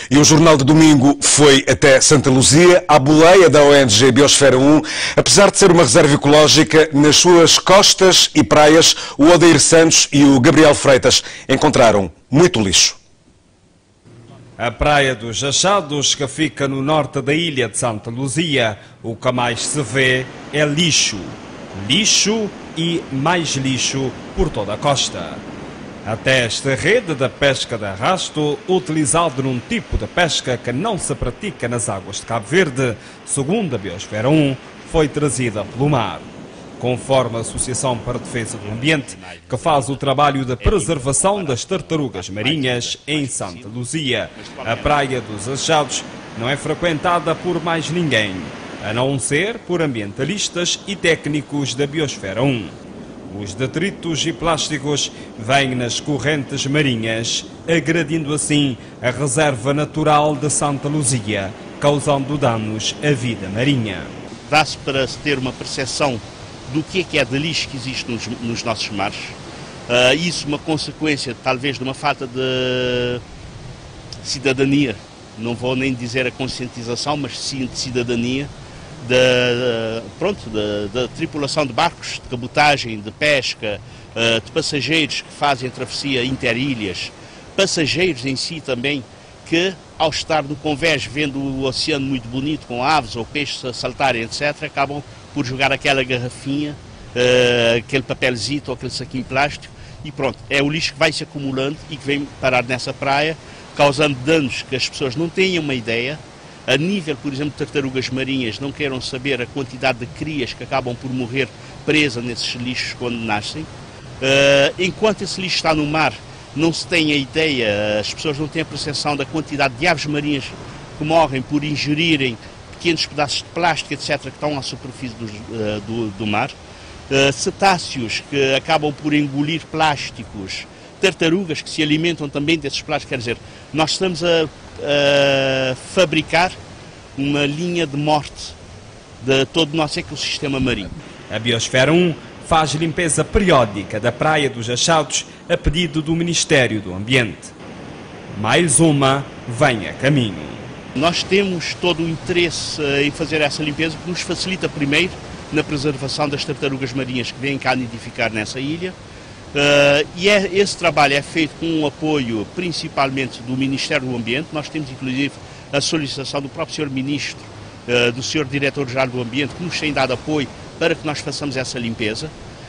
E o Jornal de Domingo foi até Santa Luzia, à boleia da ONG Biosfera 1. Apesar de ser uma reserva ecológica, nas suas costas e praias, o Odair Santos e o Gabriel Freitas encontraram muito lixo. A Praia dos Achados, que fica no norte da ilha de Santa Luzia, o que mais se vê é lixo. Lixo e mais lixo por toda a costa. Até esta rede da pesca de arrasto, utilizado num tipo de pesca que não se pratica nas águas de Cabo Verde, segundo a Biosfera 1, foi trazida pelo mar. Conforme a Associação para a Defesa do Ambiente, que faz o trabalho de preservação das tartarugas marinhas em Santa Luzia, a Praia dos Achados não é frequentada por mais ninguém, a não ser por ambientalistas e técnicos da Biosfera 1. Os detritos e plásticos vêm nas correntes marinhas, agredindo assim a reserva natural de Santa Luzia, causando danos à vida marinha. Dá-se para se ter uma percepção do que é de lixo que existe nos nossos mares. Isso uma consequência, talvez, de uma falta de cidadania. Não vou nem dizer a conscientização, mas sim de cidadania. Da tripulação de barcos, de cabotagem, de pesca, de passageiros que fazem a travessia interilhas, passageiros em si também, que ao estar no convés vendo o oceano muito bonito, com aves ou peixes a saltarem, etc., acabam por jogar aquela garrafinha, aquele papelzito ou aquele saquinho de plástico, e pronto, é o lixo que vai se acumulando e que vem parar nessa praia, causando danos que as pessoas não têm uma ideia. A nível, por exemplo, de tartarugas marinhas, não queiram saber a quantidade de crias que acabam por morrer presas nesses lixos quando nascem. Enquanto esse lixo está no mar, não se tem a ideia, as pessoas não têm a percepção da quantidade de aves marinhas que morrem por ingerirem pequenos pedaços de plástico, etc., que estão à superfície do mar. Cetáceos que acabam por engolir plásticos, tartarugas que se alimentam também desses plásticos. Quer dizer, nós estamos a fabricar uma linha de morte de todo o nosso ecossistema marinho. A Biosfera 1 faz limpeza periódica da Praia dos Achados a pedido do Ministério do Ambiente. Mais uma vem a caminho. Nós temos todo o interesse em fazer essa limpeza, que nos facilita primeiro na preservação das tartarugas marinhas que vêm cá nidificar nessa ilha. Esse trabalho é feito com o apoio principalmente do Ministério do Ambiente. Nós temos inclusive a solicitação do próprio Sr. Ministro, do Sr. Diretor-Geral do Ambiente, que nos tem dado apoio para que nós façamos essa limpeza.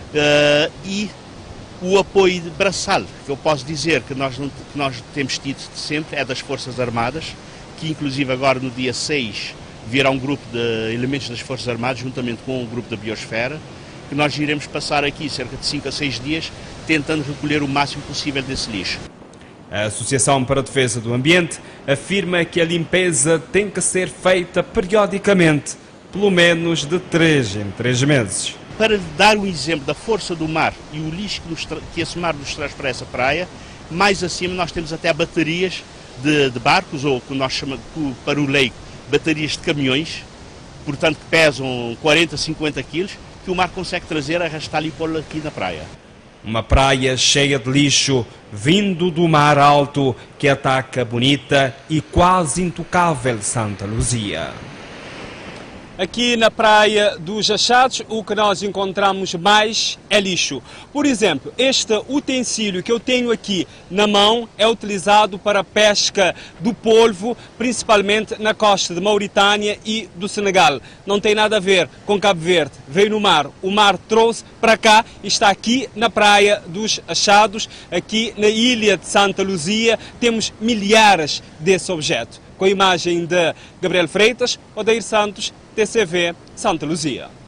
E o apoio braçal, que eu posso dizer que nós temos tido sempre, é das Forças Armadas, que inclusive agora no dia 6 virá um grupo de elementos das Forças Armadas, juntamente com o grupo da Biosfera, que nós iremos passar aqui cerca de 5 a 6 dias tentando recolher o máximo possível desse lixo. A Associação para a Defesa do Ambiente afirma que a limpeza tem que ser feita periodicamente, pelo menos de 3 em 3 meses. Para dar um exemplo da força do mar e o lixo que esse mar nos traz para essa praia, mais acima nós temos até baterias de barcos, ou que nós chamamos para o leigo, baterias de caminhões, portanto que pesam 40, 50 quilos, que o mar consegue trazer, arrastar e pô-lo aqui na praia. Uma praia cheia de lixo, vindo do mar alto, que ataca a bonita e quase intocável Santa Luzia. Aqui na Praia dos Achados, o que nós encontramos mais é lixo. Por exemplo, este utensílio que eu tenho aqui na mão é utilizado para a pesca do polvo, principalmente na costa de Mauritânia e do Senegal. Não tem nada a ver com Cabo Verde. Veio no mar, o mar trouxe para cá e está aqui na Praia dos Achados, aqui na ilha de Santa Luzia. Temos milhares desse objeto. Com a imagem de Gabriel Freitas, Odair Santos, TCV, Santa Luzia.